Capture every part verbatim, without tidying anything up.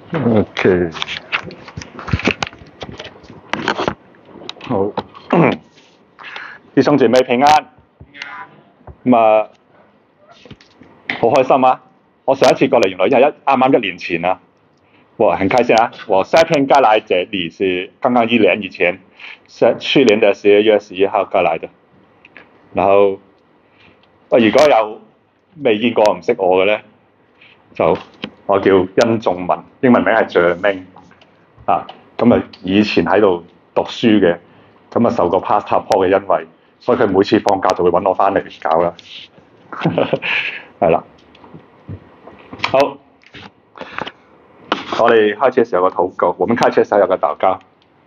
OK， 好，弟兄姐妹平安。咁啊，好開心啊！我上一次過嚟原來係一啱啱一年前啊，我很開心啊！我夏天過來這裡是剛剛一年以前，是去年的十二月十一號過來的。然後，我如果有未見過唔識我嘅咧，就我叫殷仲文，英文名係 Jermaine 啊。咁啊，以前喺度讀書嘅，咁啊受過 Pastor Paul 嘅恩惠，所以佢每次放假就會揾我翻嚟搞啦。係啦，好，我哋開始嘅時候有個禱告，我們開始嘅時候有個禱告。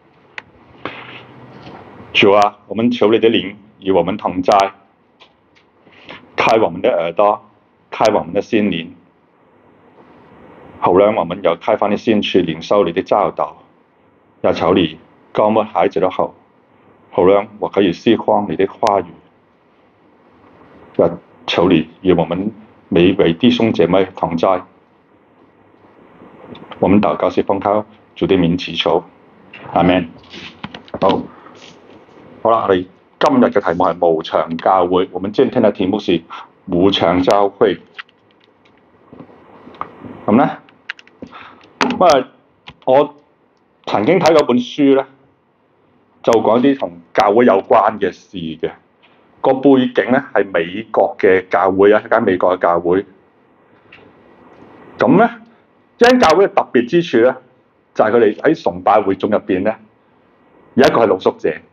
主啊，我們求你的靈與我們同在，開我們的耳朵，開我們的心靈，好讓我們有開放的心去領受你的教導，也求你降抹孩子的口，好讓我可以釋放你的話語，也求你與我們每一位弟兄姐妹同在。我們禱告是奉靠主的名祈求，阿們。好，好啦，我哋今日嘅題目係無牆教會，我們今天嘅題目是無牆教會。咁咧，咁啊，我曾經睇過本書咧，就講啲同教會有關嘅事嘅。個背景咧係美國嘅教會啊，一間美國嘅教會。咁咧，一間教會嘅特別之處咧，就係佢哋喺崇拜會眾入邊咧，有一個係露宿者。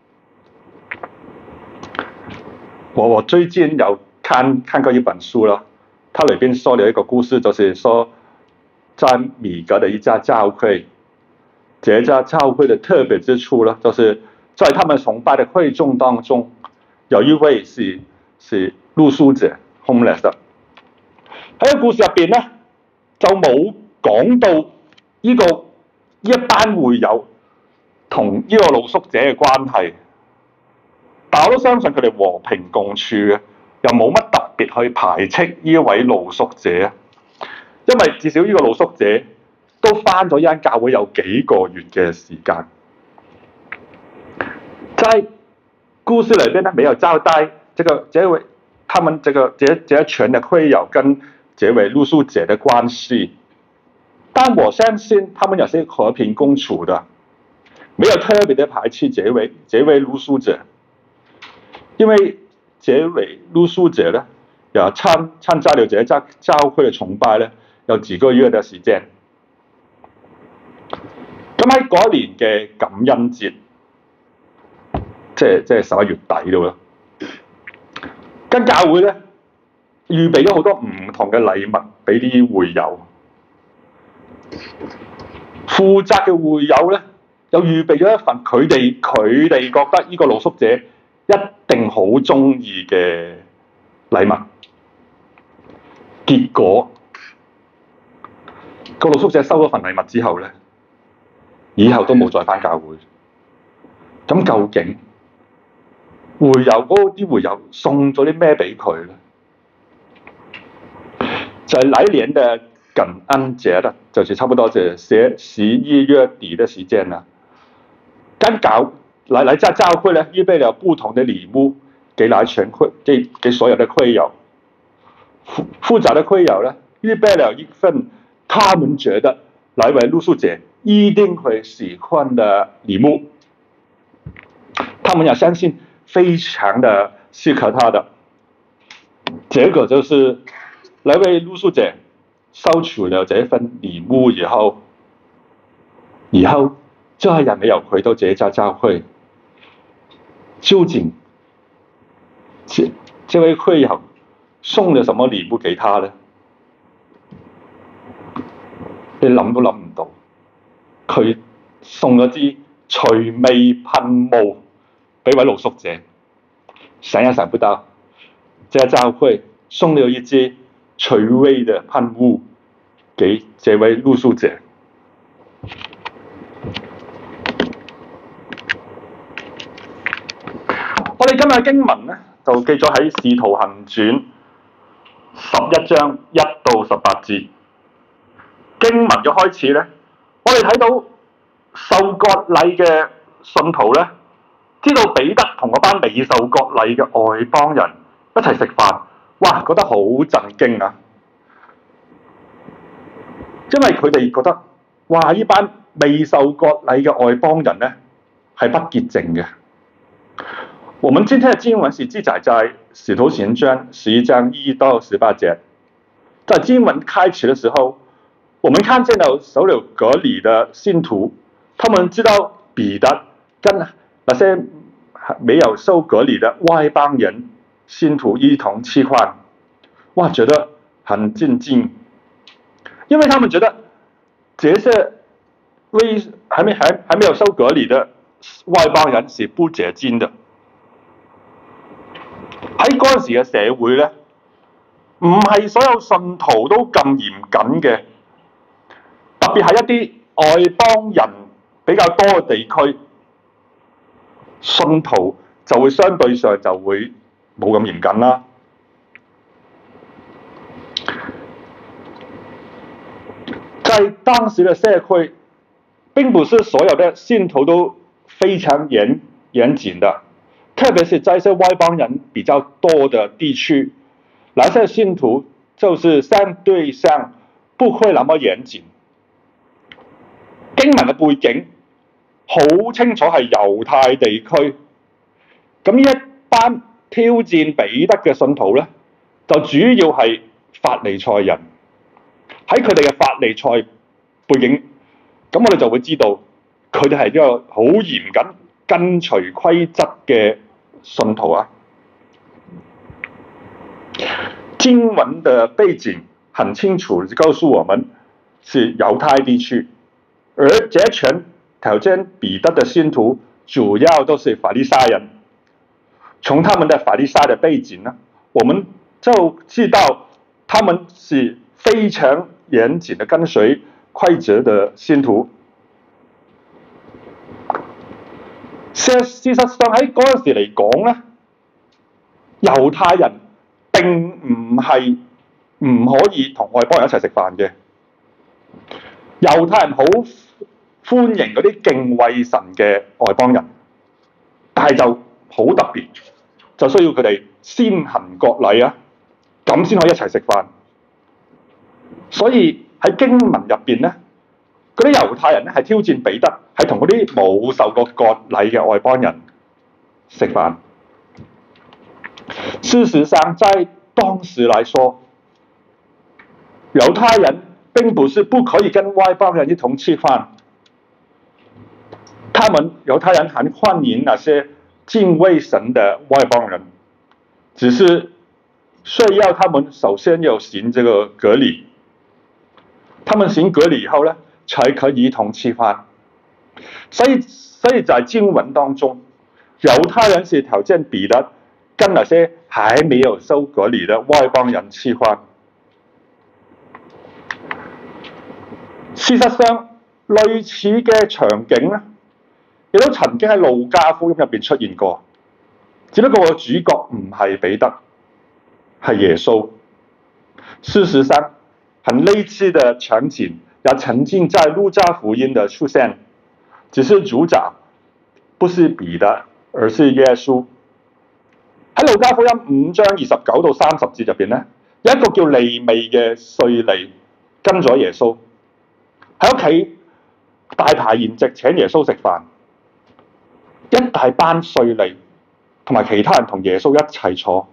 我我最近有看看過一本書啦，它裏邊說了一個故事，就是說在米格的一家教會，這家教會的特別之處呢，就是在他們崇拜的會眾當中，有一位是是露宿者 homeless 的。喺個故事入邊咧，就冇講到呢個一班會友同呢個露宿者嘅關係，但我都相信佢哋和平共處嘅，又冇乜特別去排斥呢一位露宿者，因為至少呢個露宿者都返咗呢間教會有幾個月嘅時間。在故事裏邊呢，沒有交代這個這位他們這個這這一群的會友跟這位露宿者的關係，但我相信他們也是和平共處的，沒有特別的排斥這位這位露宿者，因為這位露宿者呢，也參參加了這家教會的崇拜呢，有幾個月的時間。咁喺嗰年嘅感恩節，即係即係十一月底度啦，間教會咧預備咗好多唔同嘅禮物俾啲會友。負責嘅會友咧，又預備咗一份佢哋佢哋覺得呢個露宿者一定好中意嘅禮物。結果個露宿者收咗份禮物之後咧，以後都冇再返教會。咁究竟會友嗰啲會友送咗啲咩俾佢咧？就係來年嘅感恩節啦，就是差不多就十十一月底嘅時間啦。間教來來家教會咧，預備了不同的禮物給來全會，給給所有的會友。負負責的會友咧，預備了一份他們覺得來為露宿者一定會喜歡的禮物，他們也相信非常的適合他的。結果就是來為露宿者收取了這份禮物以後，以後再也沒有回到這家教會。究竟這這位會友送了什麼禮物給他呢？你諗都諗唔到，佢送咗支除味噴霧俾位露宿者，想也想不到，這家教會送了一支除味的噴霧給這位露宿者。我哋今日嘅經文咧，就記咗喺《使徒行傳》十一章一到十八節。 經文嘅開始咧，我哋睇到受割禮嘅信徒咧，知道彼得同嗰班未受割禮嘅外邦人一齊食飯，哇，覺得好震驚啊！因為佢哋覺得，哇，呢班未受割禮嘅外邦人咧係不潔淨嘅。我們今天的經文是記載在《使徒行傳》十一章一到十八節。在經文開始的時候，我們看見了受了割禮的信徒，他們知道彼得跟那些沒有受割禮的外邦人信徒一同吃飯，哇，覺得很震驚，因為他們覺得這些未還沒還還沒有受割禮的外邦人是不潔淨的。喺嗰陣時嘅社會咧，唔係所有信徒都咁嚴謹嘅，特別係一啲外邦人比較多嘅地區，信徒就會相對上就會冇咁嚴謹啦。在當時嘅社區，並不是所有的信徒都非常嚴嚴謹的。特別是在一些外邦人比較多的地區，那些信徒就是相對上不會那麼嚴謹。經文嘅背景好清楚係猶太地區，咁呢一班挑戰彼得嘅信徒咧，就主要係法利賽人。喺佢哋嘅法利賽背景，咁我哋就會知道佢哋係一個好嚴謹跟隨規則嘅信徒啊。經文的背景很清楚告訴我們是猶太地區，而這群挑戰彼得的信徒主要都是法利賽人。從他們的法利賽的背景呢，我們就知道他們是非常嚴謹的跟隨規則的信徒。事實上喺嗰陣時嚟講咧，猶太人並唔係唔可以同外邦人一齊食飯嘅。猶太人好歡迎嗰啲敬畏神嘅外邦人，但係就好特別，就需要佢哋先行割禮啊，咁先可以一齊食飯。所以喺經文入邊咧，嗰啲猶太人咧係挑戰彼得，係同嗰啲冇受過割禮嘅外邦人食飯。事實上，在當時來說，猶太人並不是不可以跟外邦人一同吃飯，他們猶太人很歡迎那些敬畏神的外邦人，只是需要他們首先要行這個割禮，他們行割禮以後呢，才可以一同吃飯。所以，所以在經文當中，猶太人是挑戰彼得跟那些還沒有受割禮的外邦人吃飯。事實上，類似嘅場景咧，亦都曾經喺路加福音入邊出現過，只不過個主角唔係彼得，係耶穌。事實上，很類似的場景也曾經在路加福音的出現，只是主角不是彼得，而是耶穌。喺路加福音五章二十九到三十節入邊咧，有一個叫利未嘅稅吏跟咗耶穌喺屋企大排筵席請耶穌食飯，一大班稅吏同埋其他人同耶穌一齊坐。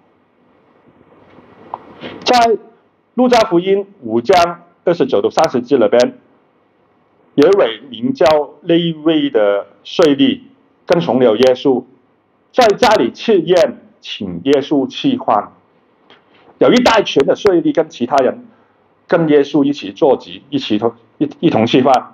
在路加福音五章二十九到三十節裏邊，有一位名叫利未的稅吏跟從了耶穌，在家裡設宴請耶穌吃飯。有一大群的稅吏跟其他人跟耶穌一起坐席，一起同一一同吃飯。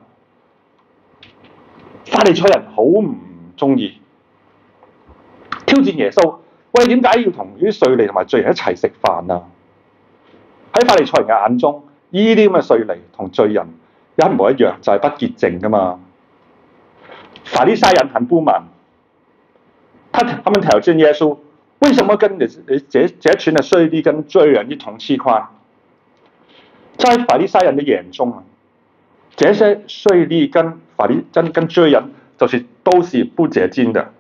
法利賽人好唔中意，挑戰耶穌，喂，點解要同啲稅吏同埋罪人一齊食飯啊？喺法利賽人嘅眼中，呢啲咁嘅稅吏同罪人一模一樣，就係不潔淨噶嘛。法利賽人很不滿，他他們挑戰耶穌，為什麼跟你你這這群嘅稅吏跟罪人一同吃飯？在法利賽人嘅眼中啊， 這些稅吏跟法利跟跟罪人，就是都是不潔淨的。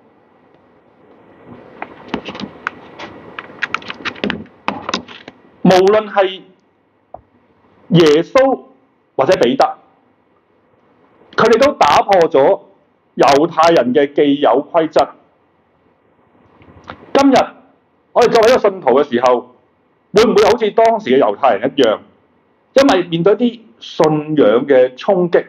無論係耶穌或者彼得，佢哋都打破咗猶太人嘅既有規則。今日我哋作為一個信徒嘅時候，會唔會好似當時嘅猶太人一樣，因為面對啲信仰嘅衝擊，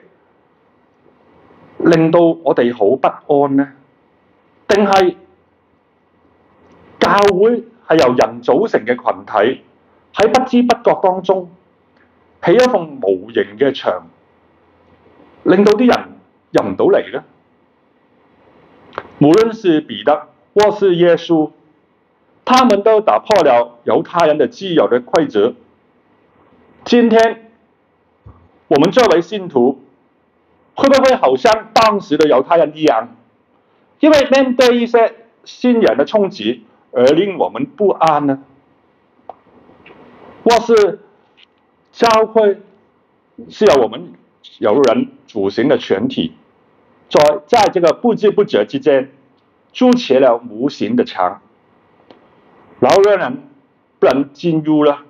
令到我哋好不安呢？定係教會係由人組成嘅群體，喺不知不覺當中起一埲無形嘅牆，令到啲人入唔到嚟呢？無論是彼得或是耶穌，他們都打破了猶太人的既有的規則。今天我們作為信徒，會不會好像當時的猶太人一樣，因為面對一些新人的衝擊而令我們不安呢？或是教會是由我們有人組成的全體，在在這個不知不覺之間築起了無形的牆，然後讓人不能進入了。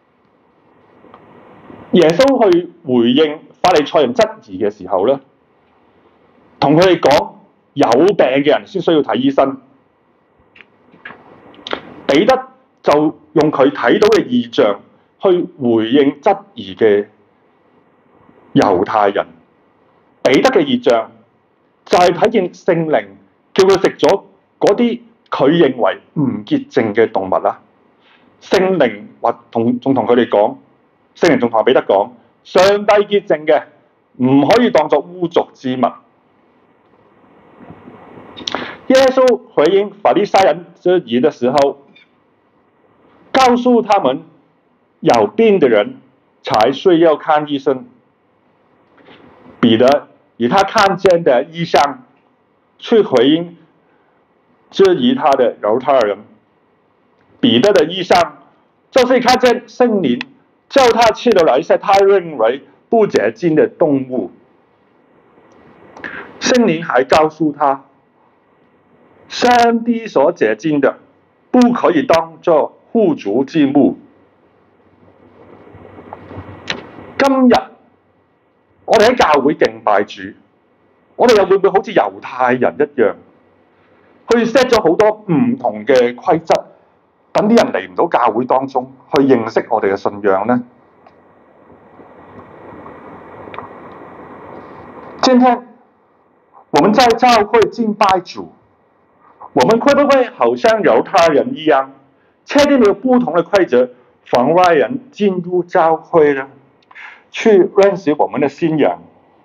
耶穌去回應法利賽人質疑嘅時候咧，同佢哋講有病嘅人先需要睇醫生。彼得就用佢睇到嘅異象去回應質疑嘅猶太人。彼得嘅異象就係睇見聖靈叫佢食咗嗰啲佢認為唔潔淨嘅動物啦。聖靈或同仲同佢哋講，聖靈仲同彼得講，上帝潔淨嘅唔可以當作污濁之物。耶穌回應法利賽人質疑的時候，告訴他們有病的人才需要看醫生。彼得以他看見的異象去回應質疑他的猶太人。彼得的異象就是看見聖靈叫他吃了一些他認為不潔淨的動物。聖靈還告訴他，上帝所潔淨的不可以當作污濁之物。今日我哋喺教會敬拜主，我哋又會唔會好似猶太人一樣，去 set 咗好多唔同嘅規則，等啲人嚟唔到教會當中去認識我哋嘅信仰呢？今天我們在教會敬拜主，我們會不會好像猶太人一樣，設定了不同的規則，妨礙人進入教會呢？去認識我們的信仰？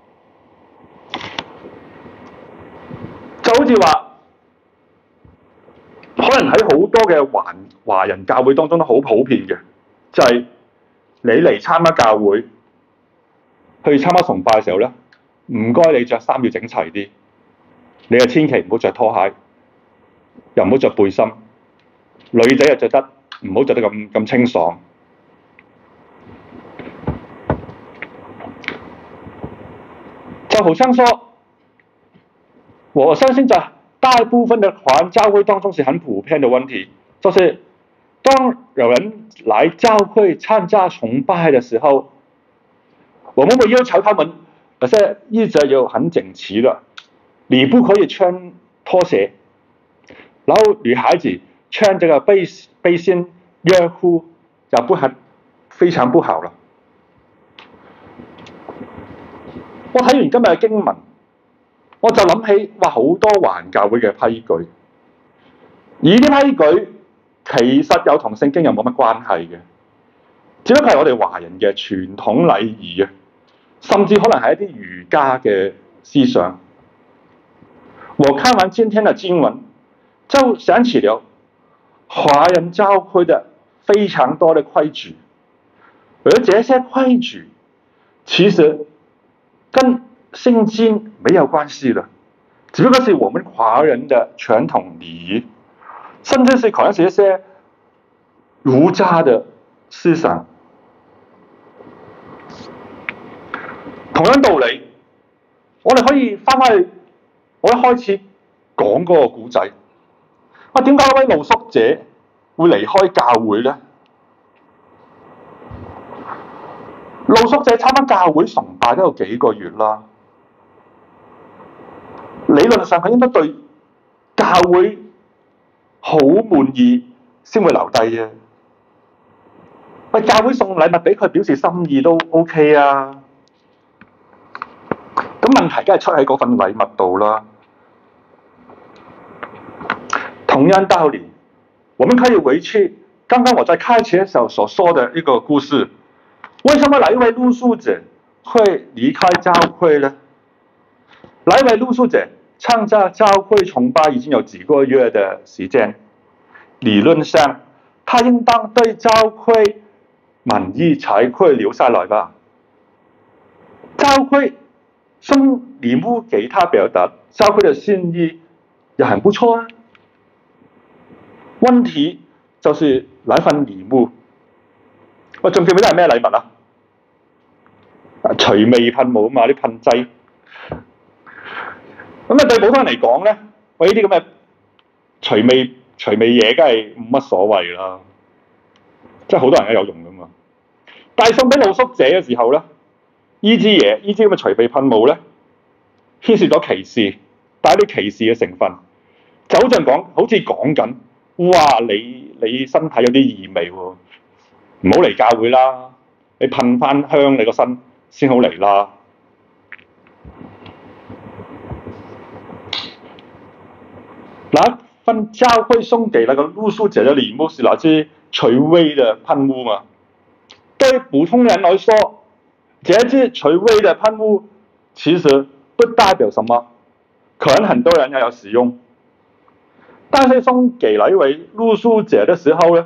就好似話，可能喺好多嘅華華人教會當中都好普遍嘅，就係、是、你嚟參加教會，去參加崇拜嘅時候咧，唔該你着衫要整齊啲，你又千祈唔好着拖鞋，又唔好着背心，女仔又着得唔好着得咁咁清爽。就好像說，我相信在大部分的華人教會當中是很普遍的問題，就是當有人來教會參加崇拜的時候，我們會要求他們那些衣着要很整齊的，你不可以穿拖鞋，然後女孩子穿這個背背心熱褲就不很非常不好了。我睇完今日嘅經文，我就諗起哇好多華人教會嘅批舉，而啲批舉其實有同聖經又冇乜關係嘅，只不過係我哋華人嘅傳統禮儀啊，甚至可能係一啲儒家嘅思想。我看完今天的經文，就想起了華人教會的非常多的規矩，而這些規矩其實跟聖經沒有關係的，只不過是我們華人的傳統禮儀，甚至是可能是一些儒家的思想。 同樣道理，我哋可以翻返去我一開始講嗰個故仔。啊，點解嗰位露宿者會離開教會咧？露宿者參加教會崇拜都有幾個月啦，理論上佢應該對教會好滿意先會留低嘅。喂，教會送禮物俾佢表示心意都 OK 啊。咁問題梗係出喺嗰份禮物度啦。同樣道理，我們可以回去剛剛我在開始的時候所說的一個故事。為什麼那一位露宿者會離開教會呢？那一位露宿者參加教會崇拜已經有幾個月的時間，理論上他應當對教會滿意才會留下來吧。教會送禮物給他表達教會的心意也很不錯啊。問題就是那份禮物，我仲記唔記得係咩禮物啊？除味噴霧啊嘛，啲噴劑。咁啊，對普通人嚟講咧，喂呢啲咁嘅除味除味嘢，梗係冇乜所謂啦。即係好多人都有用噶嘛。但係送俾露宿者嘅時候咧，呢支嘢，呢支咁嘅除味噴霧咧，牽涉咗歧視，帶啲歧視嘅成分，就好似講，好似講緊，哇！你你身體有啲異味喎，唔好嚟教會啦，你噴翻香你個身先好嚟啦。那份教會送給那個露宿者的禮物是那支除味的噴霧嘛？對普通人來說，這支除味的噴霧其實不代表什麼，可能很多人也有使用。但是送給那一位露宿者的時候呢，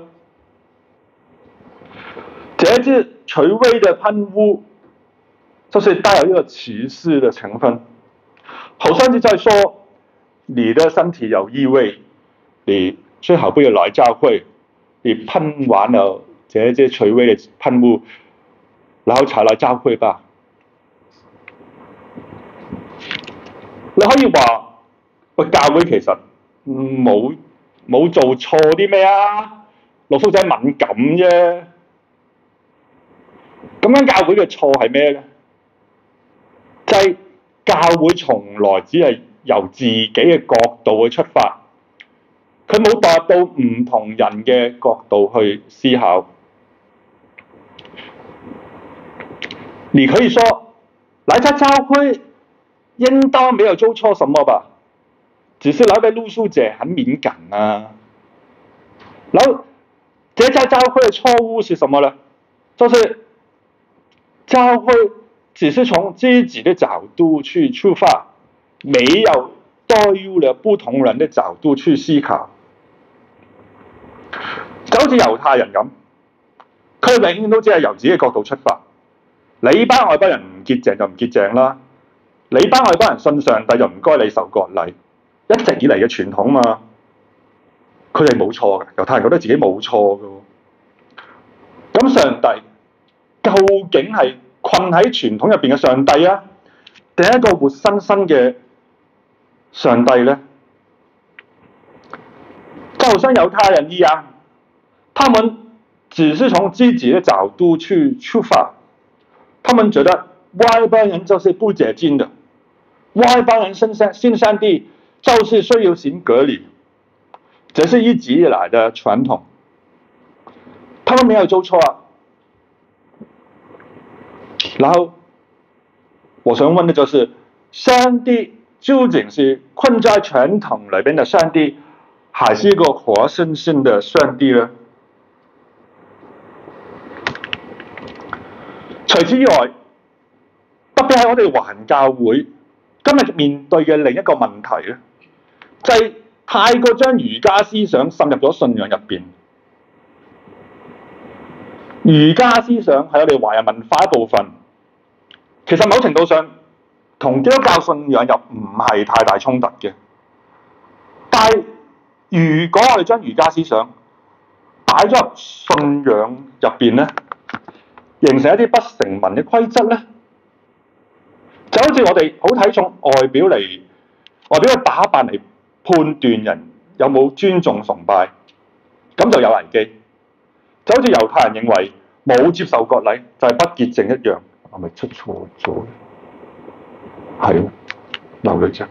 這支除味的噴霧就是帶有一個歧視的成分，好像是在說你的身體有異味，你最好不要來教會，你噴完了這支除味的噴霧，然後才來教會吧。你可以話，喂，教會其實冇冇做錯啲咩啊？露宿者敏感啫。咁樣教會嘅錯係咩咧？就係教會從來只係由自己嘅角度去出發，佢冇達到唔同人嘅角度去思考。你可以說，來家教會應當沒有做錯什麼吧，只是那位露宿者很敏感啊。然後，這家教會嘅錯誤是什麼呢？就是教會只是從自己的角度去出發，沒有帶入了不同人的角度去思考。就好似猶太人咁，佢永遠都只係由自己嘅角度出發。你班外邦人唔潔淨就唔潔淨啦，你班外邦人信上帝就唔該你受割禮，一直以嚟嘅傳統嘛。佢哋冇錯嘅，猶太人覺得自己冇錯嘅。咁上帝究竟係困喺傳統入邊嘅上帝啊，定係一個活生生嘅上帝呢？就好像猶太人一樣，他們只是從自己的角度去出發，他們覺得外邦人就是不潔淨的，外邦人信上信上帝就是需要行割禮，這是一直以來的傳統，他們沒有做錯啊。然後我想問的就是，上帝究竟是困在傳統裏邊的上帝，還是一個活生生的上帝呢？除此以外，特別係我哋華人教會今日面對嘅另一個問題咧，就係、是、太過將儒家思想滲入咗信仰入邊。儒家思想係我哋華人文化一部分，其實某程度上同基督教信仰又唔係太大衝突嘅。但係如果我哋將儒家思想擺咗入信仰入邊咧，形成一啲不成文嘅規則咧， 就好似我哋好睇重外表嚟，外表嘅打扮嚟判斷人有冇尊重崇拜，咁就有危機。就好似猶太人認為冇接受割禮就係不潔淨一樣，係咪出錯咗？係咯，漏咗啫。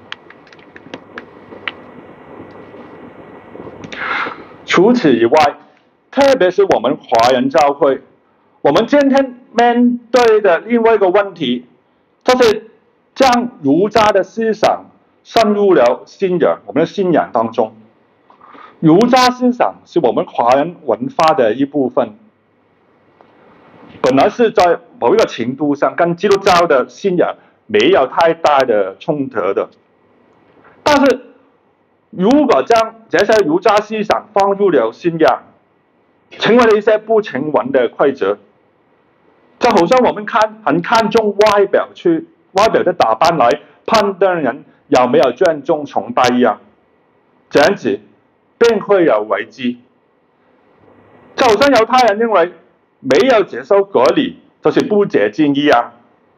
除此以外，特別是我們華人教會，我們今天面對的另外一個問題，就是將儒家的思想滲入了信仰，我們的信仰當中。儒家思想是我們華人文化的一部分，本來是在某一個程度上跟基督教的信仰沒有太大的衝突的，但是如果將這些儒家思想放入了信仰，成為了一些不成文的規則，就好像我們看很看重外表去外表的打扮來判斷人有沒有尊重崇拜一樣，這樣子便會有危機。就好像猶太人認為沒有接受割禮就是不潔淨一樣。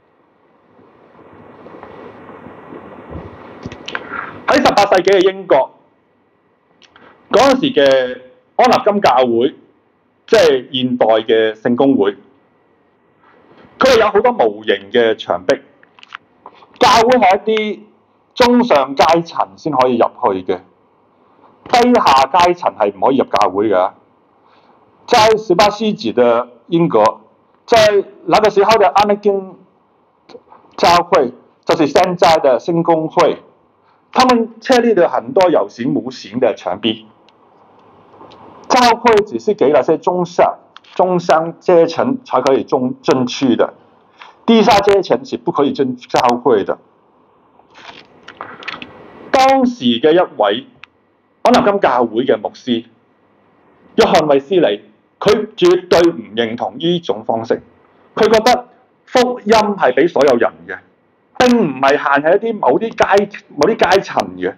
喺十八世紀嘅英國，嗰陣時嘅安納金教會，即係現代嘅聖公會，佢哋有好多無形嘅牆壁。教會係一啲中上階層先可以入去嘅，低下階層係唔可以入教會嘅。在十八世紀的英國，在那個時候的安納金教會，就是現在的聖公會，他們設立了很多有形無形的牆壁。教會只是給那些中上中上階層才可以進進去的，地下階層是不可以進教會的。當時嘅一位安納金教會嘅牧師約翰衛斯理，佢絕對唔認同呢種方式。佢覺得福音係俾所有人嘅，並唔係限喺一啲某啲階某啲階層嘅。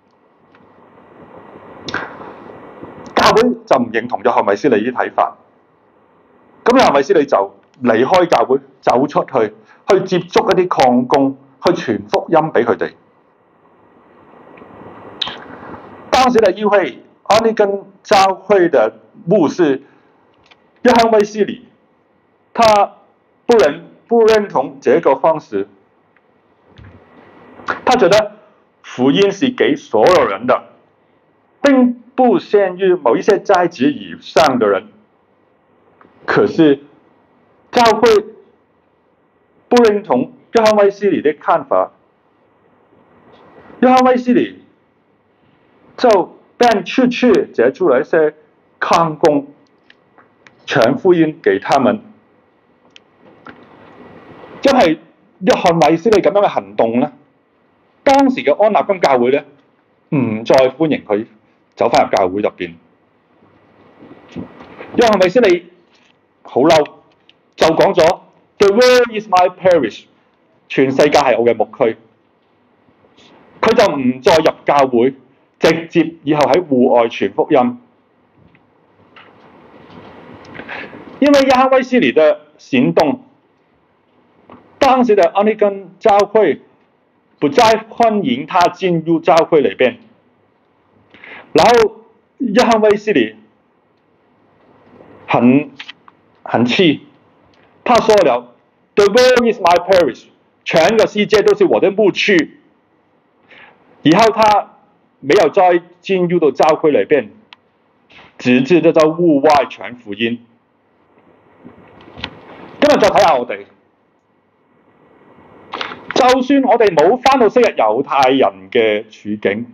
教會就唔認同約翰衛斯理啲睇法，咁約翰衛斯理就離開教會，走出去去接觸一啲礦工，去傳福音俾佢哋。當時的議會安納金教會的牧師約翰衛斯理，他不認不認同這個方式，他覺得福音是給所有人的，並不限於某一些階級以上的人。可是教會不認同約翰衛斯理的看法，約翰衛斯理就便出去接觸了一些礦工，傳福音給他們。因為約翰衛斯理咁樣嘅行動呢，當時嘅安納金教會呢，唔再歡迎佢走返入教會入邊。約翰衛斯理好嬲，就講咗 The world is my parish， 全世界係我嘅牧區。佢就唔再入教會，直接以後喺戶外傳福音。因為約翰衛斯理的行動，當時的安納金教會不再歡迎他進入教會裏邊。然後約翰衛斯理很很氣，他說了 The world is my parish， 全個世界都是我的牧區。以後他沒有再進入到教會裏邊，直接就在戶外傳福音。今日再睇下我哋，就算我哋冇返到昔日猶太人嘅處境，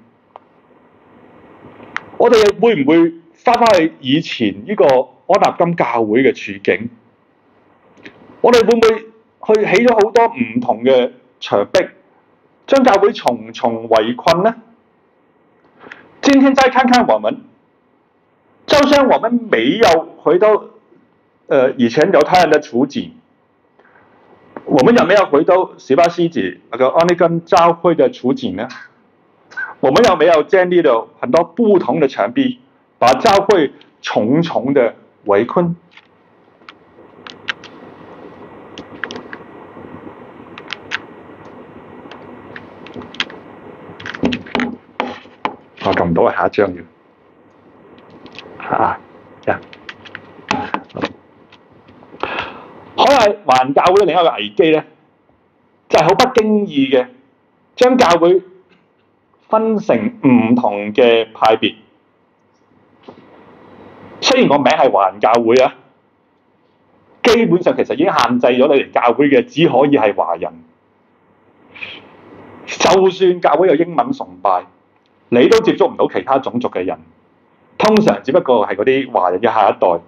我哋會唔會返返去以前呢個安納金教會嘅處境？我哋會唔會去起咗好多唔同嘅牆壁，將教會重重圍困呢？今天再看看我們，就算我們沒有回到呃以前猶太人的處境，我們有沒有回到十八世紀那個安納金教會的處境呢？我們有沒有建立了很多不同的牆壁，把教會重重的圍困？ 我撳唔到啊，下一張要啊呀。可能華人教會另一個危機咧，就係、是、好不經意嘅將教會分成唔同嘅派別。雖然個名係華人教會啊，基本上其實已經限制咗你哋教會嘅，只可以係華人。就算教會有英文崇拜，你都接觸唔到其他種族嘅人。通常只不過係嗰啲華人嘅下一代。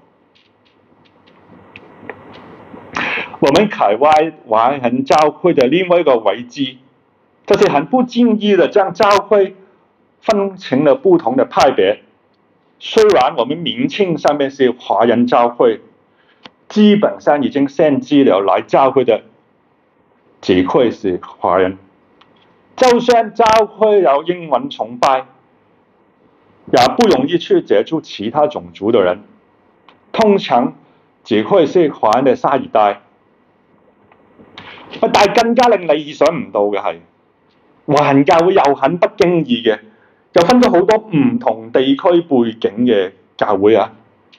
我們海外華人教會的另外一個危機，就是很不經意的將教會分成了不同的派別。雖然我們名稱上面是華人教會，基本上已經限制了來教會的只會是華人。就算教會有英文崇拜，也不容易去接觸其他種族的人，通常只會是華人的下一代。但係更加令你意想唔到嘅係，華人教會又很不經意嘅，又分咗好多唔同地區背景嘅教會啊。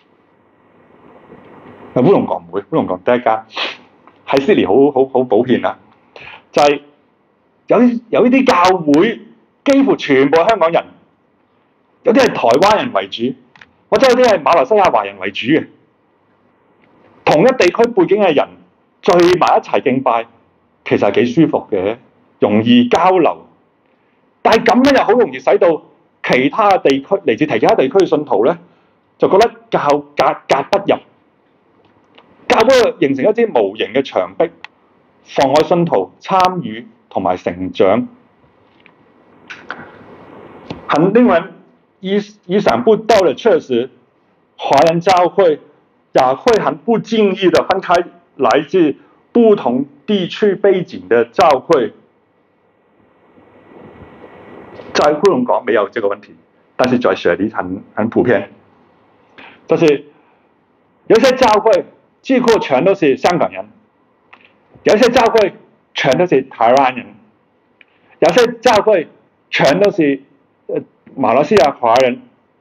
烏龍閣唔會，烏龍閣第一間喺悉尼好好好普遍啊，就係、是、有有呢啲教會幾乎全部係香港人，有啲係台灣人為主，或者有啲係馬來西亞華人為主嘅，同一地區背景嘅人聚埋一齊敬拜。其實係幾舒服嘅，容易交流。但係咁樣又好容易使到其他地區嚟自其他地區嘅信徒咧，就覺得教格格不入，教會形成一支無形嘅牆壁，妨礙信徒參與同埋成長。很令人意意想不到的，確實華人教會也會很不經意地分開來自不同地區背景的教會。在烏龍閣沒有這個問題，但是在雪梨很很普遍，就是有些教會幾乎全都是香港人，有些教會全都是台灣人，有些教會全都是呃馬來西亞華人。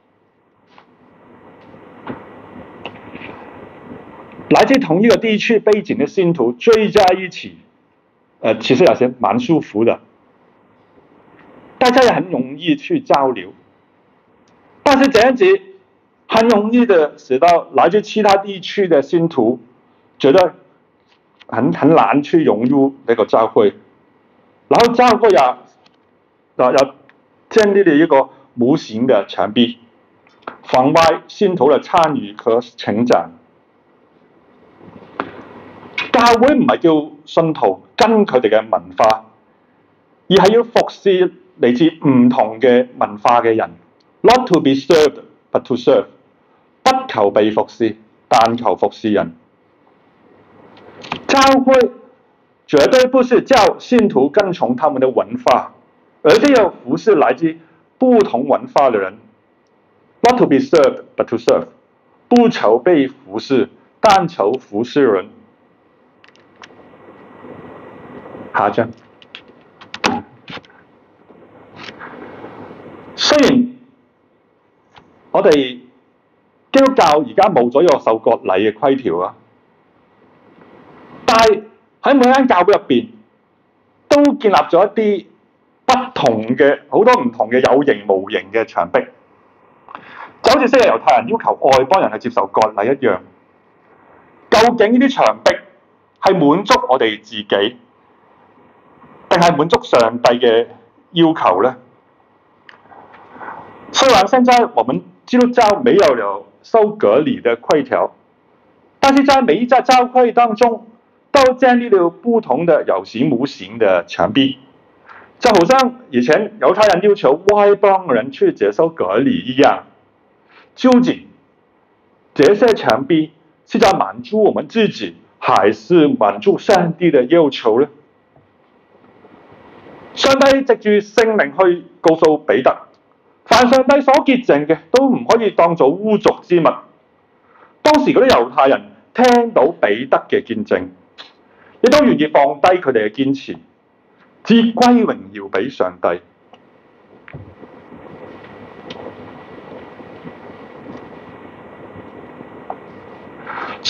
來自同一個地區背景的信徒聚在一起，呃，其實有些蠻舒服的，大家也很容易去交流。但是這樣子很容易的使到來自其他地區的信徒覺得很很難去融入那個教會，然後教會也也建立了一個無形的牆壁，妨礙信徒的參與和成長。教會唔係叫信徒跟佢哋嘅文化，而係要服侍嚟自唔同嘅文化嘅人。Not to be served, but to serve。不求被服侍，但求服侍人。教會絕對不是叫信徒跟從他們的文化，而是要服侍來自不同文化的人。Not to be served, but to serve。不求被服侍，但求服侍人。下一張。雖然我哋基督教而家冇咗一個受割禮嘅規條啊，但係喺每間教會入邊都建立咗一啲不同嘅好多唔同嘅有形無形嘅牆壁，就好似昔日猶太人要求外邦人去接受割禮一樣。究竟呢啲牆壁係滿足我哋自己，定係滿足上帝嘅要求呢？雖然現在我們基督教沒有了受割禮的規條，但是在每一家教會當中都建立了不同的有形無形的牆壁，就好像以前猶太人要求外邦人去接受割禮一樣。究竟這些牆壁是在滿足我們自己，還是滿足上帝的要求呢？上帝藉住聖靈去告訴彼得，凡上帝所潔淨嘅都唔可以當作污濁之物。當時嗰啲猶太人聽到彼得嘅見證，亦都願意放低佢哋嘅堅持，只歸榮耀俾上帝。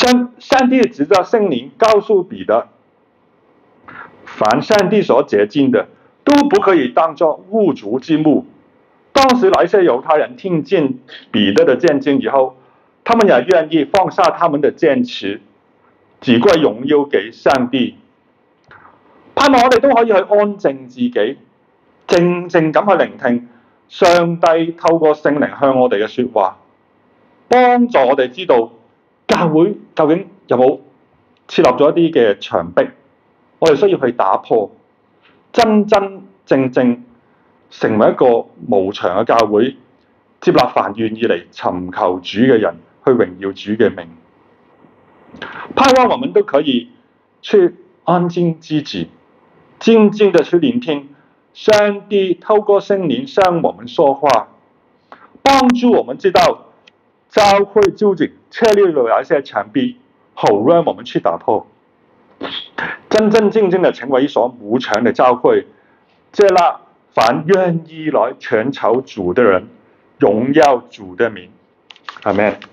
上上帝指着圣灵告诉彼得，凡上帝所洁净的，都不可以当作无足之物。当时那些犹太人听见彼得的见证以后，他们也愿意放下他们的坚持，只归荣耀给上帝。盼望我哋都可以去安靜自己，靜靜咁去聆聽上帝透過聖靈向我哋嘅說話，幫助我哋知道教會究竟有冇設立咗一啲嘅牆壁，我哋需要去打破，真真正正成為一個無牆嘅教會，接納凡願意嚟尋求主嘅人，去榮耀主嘅名。盼望我們都可以去安靜自己，靜靜的去聆聽上帝透過聖靈向我們說話，幫助我們知道教會究竟設立了哪些牆壁，好讓我們去打破，真真正正的成為一所無牆的教會，接納凡願意來尋求主的人，榮耀主的名。阿們。